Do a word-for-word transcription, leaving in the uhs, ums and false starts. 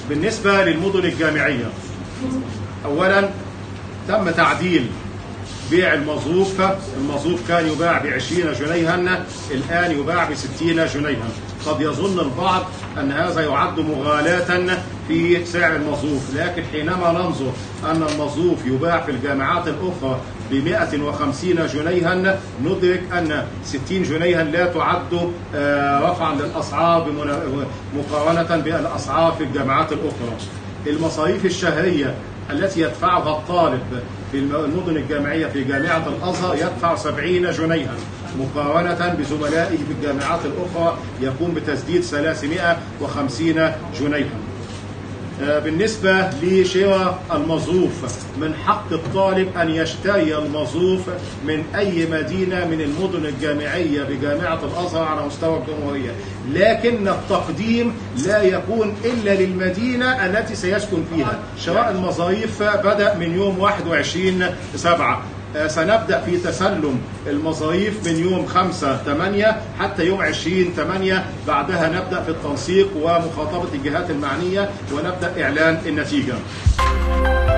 بالنسبة للمدن الجامعية، أولا تم تعديل بيع المظروف. المظروف كان يباع بعشرين جنيها، الآن يباع بستين جنيها. قد يظن البعض أن هذا يعد مغالاة في سعر المظروف، لكن حينما ننظر أن المظروف يباع في الجامعات الأخرى بمئة وخمسين جنيها، ندرك أن ستين جنيها لا تعد رفعا للأسعار مقارنة بالأسعار في الجامعات الأخرى. المصاريف الشهرية التي يدفعها الطالب في المدن الجامعية في جامعة الأزهر يدفع سبعين جنيها، مقارنة بزملائه في الجامعات الأخرى يقوم بتسديد ثلاثمئة وخمسين جنيها. بالنسبة لشراء المظروف، من حق الطالب أن يشتري المظروف من أي مدينة من المدن الجامعية بجامعة الأزهر على مستوى الجمهورية، لكن التقديم لا يكون إلا للمدينة التي سيسكن فيها. شراء المظاريف بدأ من يوم واحد وعشرين سبعة، سنبدأ في تسلم المظاريف من يوم خمسة ثمانية حتى يوم عشرين ثمانية، بعدها نبدأ في التنسيق ومخاطبة الجهات المعنية ونبدأ إعلان النتيجة.